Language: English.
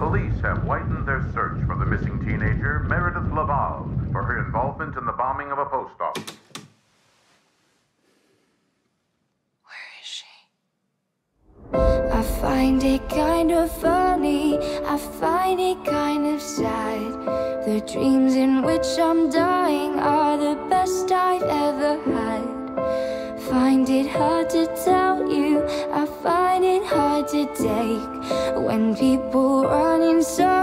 Police have widened their search for the missing teenager, Meredith Laval, for her involvement in the bombing of a post office. Where is she? I find it kind of funny, I find it kind of sad. The dreams in which I'm dying are the best I've ever had. Find it hard to tell you, I find it hard to take when people run in circles.